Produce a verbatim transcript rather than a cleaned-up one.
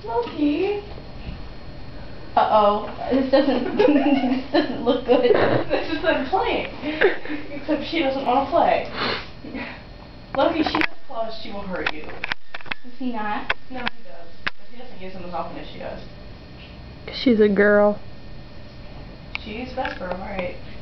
Loki. Uh oh, this doesn't this doesn't look good. This is them playing. Except she doesn't want to play. Loki, she has claws, she will hurt you. Does he not? No, he does. But he doesn't use them as often as she does. She's a girl. She's Vesper, alright.